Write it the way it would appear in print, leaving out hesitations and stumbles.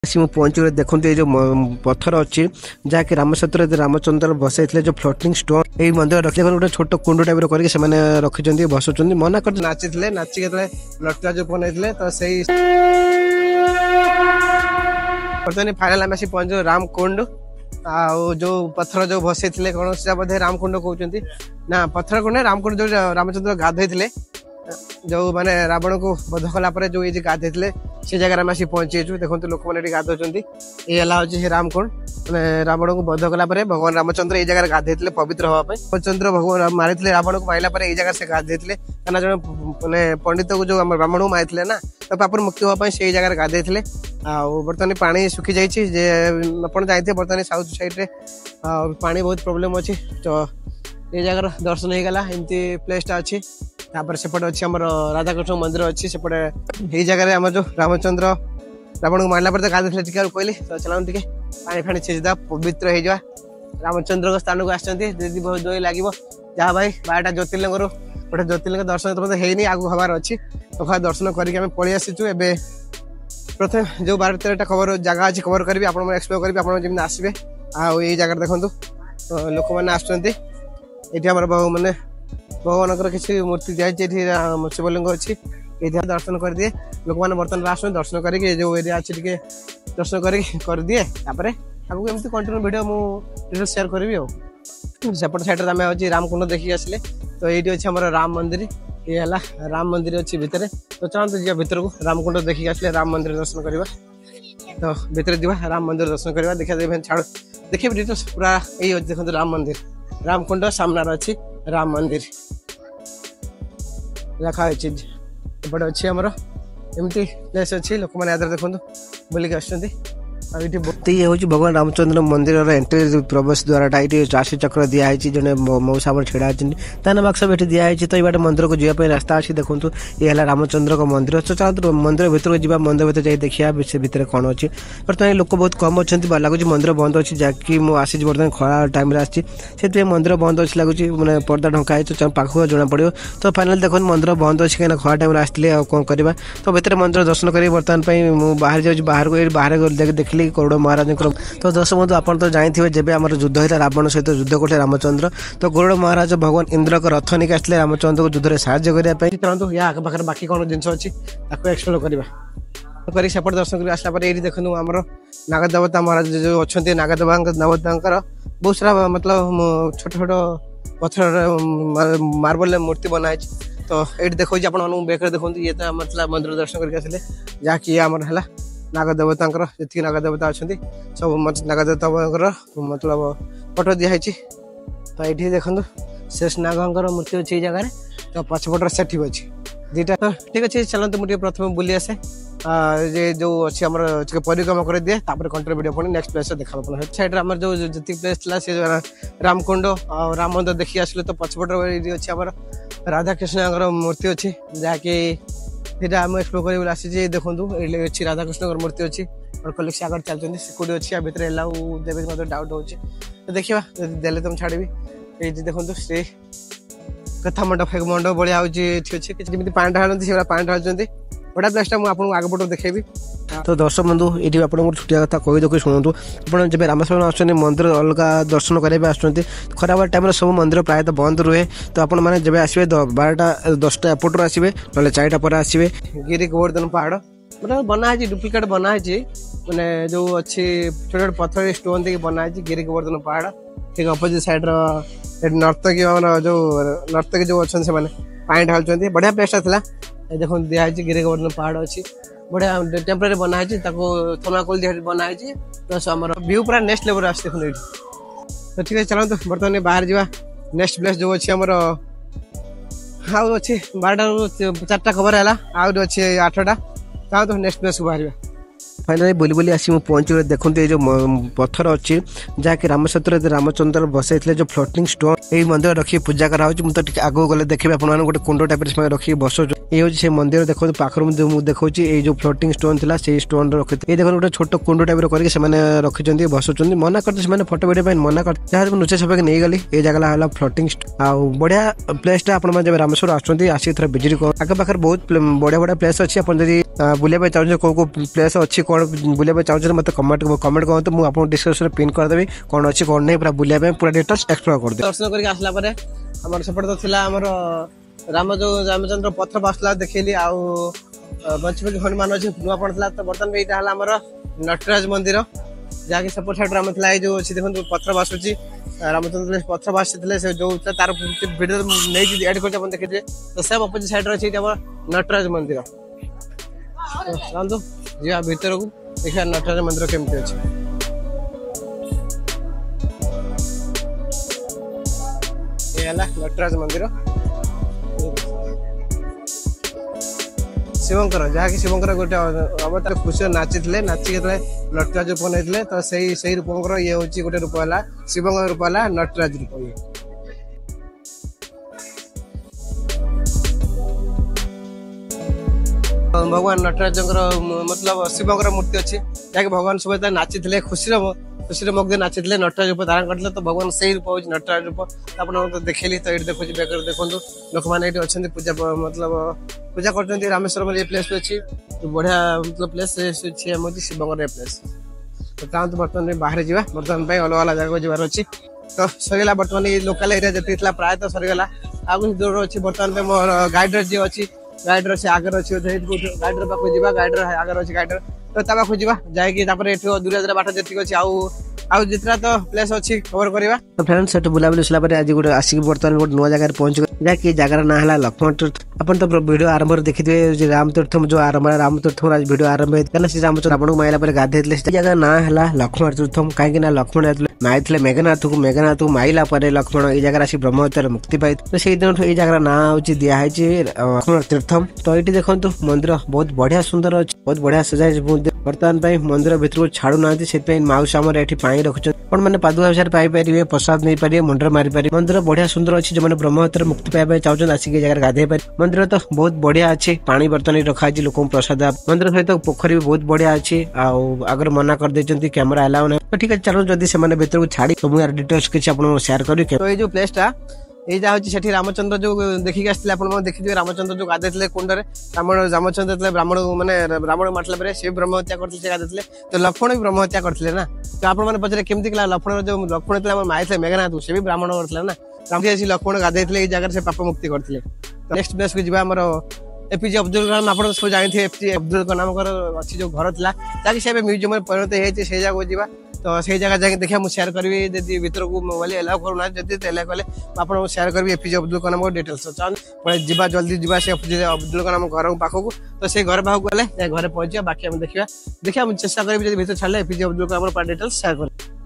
पहुंचे देखो ये जो पत्थर अच्छी जहाँकि रामक्षेत्र रामचंद्र बसई जो फ्लोटिंग स्टोन ये मंदिर रखिए गोटे छोट कुंड टाइप करके रखिंट बसुँच मना कर नाची नाचिक लटका जो बनई तो सही बर्तमान फाइनाल आम पहुंचो रामकुंड जो पत्थर जो भसई कौन से बोधे रामकुंड कहते ना पत्थर कुंड रामकुंड जो रामचंद्र गाधे जो माने रावण को बध कला जो ये गाधे से जगह आम पहुंची देखो लोक मैंने गाधुंट ये रामकुंड मैंने रावण को बध कला भगवान रामचंद्र ये जगह गाधे पवित्र हाँपाई रामचंद्र भगवान मारी रावण को मारला ये जगह से गाधे क्या जो मैंने पंडित को जो रावण को मारी ना तो पापर मुक्ति हाँपाई से जगह गाधे बर्तमान पानी सुखी जाइए आप जानते बर्तमान साउथ साइड पानी बहुत प्रोब्लेम अच्छी तो ये जगह दर्शन हो गला एमती प्लेसटा अच्छी तापर सेपटे अच्छी आम राधाकृष्ण मंदिर अच्छी सेपटे यही जगह आम जो रामचंद्र रावण को मारला तो गाधे कहली तो चलाऊँ टे पानी फाणी छेचदा पवित्र हो रामचंद्र स्थान को आदि बहुत डोरी लगे जहाँ भाई 12टा ज्योतिर्लिंग गोटे ज्योतिर्लिंग दर्शन तो है आगू हबार अच्छी तो दर्शन करके पलि आसीचु एबे प्रथम जो 12-13टा खबर जगह अच्छी कवर करी आप एक्सप्लोर करी आप आसबे आई जगह देखो तो लोक मैंने आसुँच ये मैंने भगवान किसी मूर्ति दिखाई शिवलिंग अच्छी ये दर्शन कर दिए लोक मैंने बर्तमान आस दर्शन करके जो एरिया अच्छी दर्शन कर दिए आगे एमती कंटिन्यू वीडियो मुझे शेयर करी सेपट साइड आम अच्छी रामकुंड देखिए आसिले तो ये अच्छे आम राम मंदिर ये है राम मंदिर अच्छी भितर तो चलते जी भितर को रामकुंड देखिए आसिले राम मंदिर दर्शन करवा तो भितर जा राम मंदिर दर्शन करवा देखा छाड़ देखिए डिटेल्स पूरा यही अच्छी देखो राम मंदिर रामकुंड सामनार अच्छी राम मंदिर लिखाई एपटे अच्छी आमर एमती प्लेस अच्छी लोक मैंने देखो बुलिक ये हूँ भगवान रामचंद्र मंदिर एंट्री प्रवेश द्वारा ये राशि चक्र दिखाई जड़े मौसा छेड़ा तान बाक्स भी दिखाई तो ये मंदिर को जावाई रास्ता अच्छी देखो ये है रामचंद्र को मंदिर तो चलते मंदिर भर को मंदिर भर जाए देखिए से भितर कौन अच्छी बर्तमान लोक बहुत कम अच्छा लगुच मंदिर बंद अच्छी जहाँकि मुझे बर्तमान खरा टाइम से मंदिर बंद अच्छी लगुच मैंने पर्दा ढंका तो पाख जना पड़ो तो फाइनाल देखो मंदिर बंद अच्छी कहीं खरा टाइम आसते कौन करवा तो भितर मंदिर दर्शन कर बर्तमान बाहर जाऊँ बाहर देखिए करोड़ महाराज तो दर्शक बंधु आप तो जानते जब आम युद्ध होता रावण सहित युद्ध करते रामचंद्र तो गरुड़ महाराज भगवान इंद्र को रथ निक आसते रामचंद्र को युद्ध में साहय करने चलते या आखपाखे बाकी कौन जिन अच्छी एक्सप्लोर करवा सेपट दर्शन कर आसला ये देखो आम नागदेवता महाराज जो अच्छा नागदेवता बहुत सारा मतलब छोट छोट पत्थर मार्बल मूर्ति बनाई तो ये देखो आप बेकर देखो ये तो मतलब मंदिर दर्शन करके आसिले जहाँकि आमर है नागदेवता जी नागदेवता अच्छा सब नागदेवता मतलब फोटो दिखाई तो ये देखो शेष नागर मूर्ति अच्छी जगह तो पछपटर सेठी अच्छी दुटा तो ठीक अच्छे चलते मुझे प्रथम बुली आसे ये जो अच्छी आम परिक्रमा कर दिए कंट्री वीडियो पुणी नेक्स्ट प्लेस देखा साइड आम जो जी प्लेस थी रामकुंड और राम मंदिर देखी आसले तो पछपटर अच्छी आम राधाकृष्ण मूर्ति अच्छी जहाँकि यहाँ आम एक्सप्लोर कर आसी देखो ये अच्छी राधाकृष्ण मूर्ति अच्छी और कलेक्ट से आगे चलते सिक्योरिटी अच्छी भितर एलाउ देवे मतलब डाउट हो तो देखा देले तुम छाड़ी ये देखो से कथा मंडप मंडप भाया अच्छी पानी ढालती से पानी ढालुंट बड़ा प्लेसटा मुझे आगे पट देखेबी तो दर्शक बंधु ये आप छुटिया कथा कही देखिए शुणु आप जब रामेश्वर आसुँच मंदिर अलग दर्शन करने आसुँच खराब टाइम सब मंदिर प्रायतः बंद रुहे तो आप जब आसवे 12टा 10टा एपटर आसवे ना 4टा पर आसवे गिरी गोवर्धन पहाड़ मतलब बनाई डुप्लिकेट बनाई मैंने जो अच्छी छोटे छोटे पत्थर स्टोन देखिए बनाई गिरी गोवर्धन पहाड़ ठीक अपोजिट साइड नर्तकी जो नर्तकी जो अच्छा से पानी ढालुंट बढ़िया प्लेसटा था देखो दिखाई गिरी गोवर्धन पहाड़ अच्छी बढ़िया टेम्परेरी बनाई थर्माकोल बनाई प्लस आम व्यू पूरा नेक्स्ट लेवल आस देखो ये तो ठीक है चलते बर्तमान बाहर जावा नेक्स्ट प्लेस जो अच्छी आमर आउ अच्छी 12टा 4टा खबर है आउ अच्छी 8टा तो नेक्स्ट प्लेस को बाहर फाइनाली बुली बुली आसी पहुंचे देखो ये जो पत्थर अच्छी जहाँकि रामक्षेत्र रामचंद्र बसई जो फ्लोटिंग स्टोन ये मंदिर रखिए पूजा कराऊँ मुझे आगे गले देखिए आप गोटे कुंड टाइप रखिए बस ये हूँ से मंदिर देखो पाखर देखो ये जो फ्लोटिंग स्टोन था से स्टोन रखी ये देखो गोटे छोट कुंड टाइप करके रखिंट बसुँच मना करते फोटो वीडियो मना कर जहाँ नुचे छपे नहीं गली ये जगह है फ्लोटिंग स्टोन बढ़िया प्लेसटा आप जब रामेश्वर आसिक थोड़ा विजिट कर आगे पाखे बहुत बढ़िया बढ़िया प्लेस अच्छी आप बुलाइबा चाहिए कौ प्लेस अच्छी कौन बुलाइबा चाहूँ मत कमेंट कहतु मुझे आपको डिस्क्रिप्शन पिन करदेवी कौन अच्छी कौन नहीं पूरा बुलाइबा पूरा डिटेल्स एक्सप्लोर कर दर्शन करके आसला पर आम सेपटे तो थिला आमर राम जो रामचंद्र पत्थर बासला देखली आउ बंचपति हनुमान अच्छे नुआ पड़ा तो बर्तमान यहाँ आमर नटराज मंदिर जहाँकि सेपट साइड आम था जो अच्छी देखो पत्थर बासुची रामचंद्र पत्थर बासी से जो तार भिडियो नहीं एड कर देखिए तो सेम अपोजिट साइड अच्छे नटराज मंदिर जातु जा भर को देखा नटराज मंदिर केमती अच्छे नटराज मंदिर शिवंकर जहाँकि शिवंकर गोटे अवतार खुशी नाची नाचिक नटराज रूप नहीं तो सही रूपंकर ये हूँ गोटे रूप है शिवंकर रूप है नटराज रूप ये भगवान नटराज मतलब शिवंकर मूर्ति अच्छी जहाँकि भगवान सब नाची खुशी मग्न नाची नटराज रूप धारण करते तो भगवान से रूप हूँ नटराज रूप आप देखली तो ये देखो देखो लोक मैंने ये अच्छा पूजा मतलब पूजा कर रामेश्वर ये प्लेस अच्छी बढ़िया मतलब प्लेस शिवंकर प्लेस तो चाहतु बर्तमान बाहर जावा बर्तमान अलग अलग जगह जबार अच्छी तो सरीगला बर्तमान ये लोकाल एरिया जी प्राय तो सरीगला आगे दूर अच्छी बर्तमान मोर गाइडर जी अच्छी गाइडर से आगे अच्छी गाइडर पाक जा गाइडर आगे अच्छी गाइडर तो पाक जा जाकि दूर बाट जी अच्छी आउ जितना तो प्लेस अच्छी कवर करवा तो फ्रेंड्स सेट बुलाबुली सला पर आज गोटे आसिक बर्तमान गोटे नुआ जगह पहुंच जहाँकि जगार ना है लक्ष्मण तीर्थ अपन तो वीडियो आरंभ देखिए राम तीर्थ जो आरंभ राम तीर्थ आज वीडियो आरंभ होता श्री रामचंद्र आपको माइला पर गाधे जगह ना है लक्ष्मण तीर्थम कहीं लक्ष्मण माई मेघनाथ को माइला लक्ष्मण ये जगह आसी ब्रह्महत्यार मुक्ति पाई तो से दिन ये जगह ना हूँ दिखाई लक्ष्मण तीर्थम तो ये देखो मंदिर बहुत बढ़िया सुंदर अच्छे बहुत बढ़िया सजाई बर्तमान मंदिर भर को छाड़ू ना माउस आम पाई रखुच्छे मैंने पादुका विषय पाइपर प्रसाद नहीं पारे मुंडर मारी पारे मंदिर बढ़िया सुंदर अच्छी जो मैंने ब्रह्महत्यार मुक्ति पाइबा चाहते आसिक जगह गाधे पारे मंदिर तो बहुत बढ़िया अच्छे पानी बर्तन रखाई लोक प्रसाद मंदिर सहित पोखरी भी बहुत बढ़िया अच्छी आगर मना कर देते कैमेरा अलाउ ना तो ठीक है चलो जदि से भर को छाड़ी तो मुझे डिटेल्स किसी शेयर करी तो ये जो प्लेस टा यहाँ हूँ रामचंद्र जो देखिक आसते देखिए रामचंद्र जो गाधे कुंड रामचंद्र ब्राह्मण मैंने ब्राह्मण मारला से ब्रह्महत्या करते गाधे तो लक्ष्मण भी ब्रह्महत्या करते ना तो आप पचारे केमती लक्ष्मण जो लक्ष्मण मारी मेघनाथ से भी ब्राह्मण करते ना लक्ष्मण गाधे ये जगह से पाप मुक्ति करते नेक्स्ट प्लेस को जी एपीजे अब्दुल कलाम आप सब जानते एपीजे अब्दुल कलाम अच्छी जो घर था ताकि से म्यूजियम में परिणत होती से जगह जा तो से जगह जाके देखिए मुझे शेयर करी जब भर को मोबाइल एलाउ करूना जब एलाउ कले आपको शेयर करी एपीजे अब्दुल कलाम डिटेल्स जा जल्दी जा से एपीजे अब्दुल कलाम घर पाखक तो से घर पाखक गले घर पहुंचा बाकी देखा चेष्टा करी भर छाड़े APJ Abdul Kalam details share कर